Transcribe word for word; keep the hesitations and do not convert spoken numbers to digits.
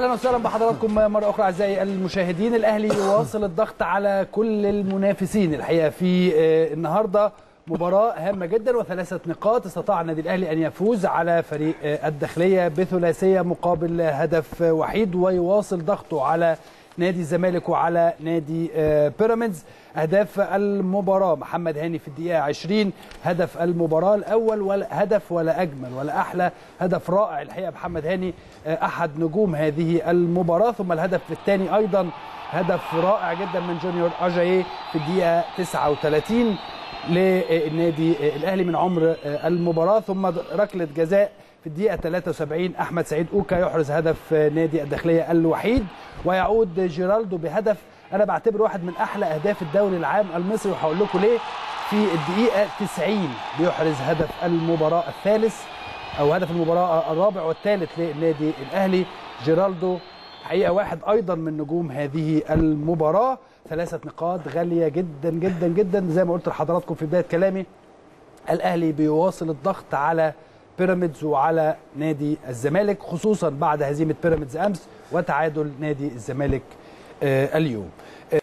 اهلا وسهلا بحضراتكم مره اخرى اعزائي المشاهدين. الاهلي يواصل الضغط على كل المنافسين الحقيقه في النهارده مباراه هامه جدا وثلاثه نقاط. استطاع النادي الاهلي ان يفوز على فريق الداخليه بثلاثيه مقابل هدف وحيد، ويواصل ضغطه على نادي الزمالك وعلى نادي بيراميدز. اهداف المباراه: محمد هاني في الدقيقه عشرين هدف المباراه الاول، ولا هدف ولا اجمل ولا احلى، هدف رائع الحقيقه. محمد هاني احد نجوم هذه المباراه. ثم الهدف الثاني ايضا هدف رائع جدا من جونيور اجاييه في الدقيقه تسعة وثلاثين للنادي الاهلي من عمر المباراه. ثم ركله جزاء في الدقيقه ثلاثة وسبعين احمد سعيد اوكا يحرز هدف نادي الداخليه الوحيد، ويعود جيرالدو بهدف انا بعتبره واحد من احلى اهداف الدوري العام المصري، وهقول لكم ليه. في الدقيقه تسعين بيحرز هدف المباراه الثالث او هدف المباراه الرابع والثالث للنادي الاهلي. جيرالدو حقيقه واحد ايضا من نجوم هذه المباراه. ثلاثه نقاط غاليه جدا جدا جدا. زي ما قلت لحضراتكم في بدايه كلامي، الاهلي بيواصل الضغط على بيراميدز وعلى نادي الزمالك، خصوصا بعد هزيمه بيراميدز امس وتعادل نادي الزمالك اليوم.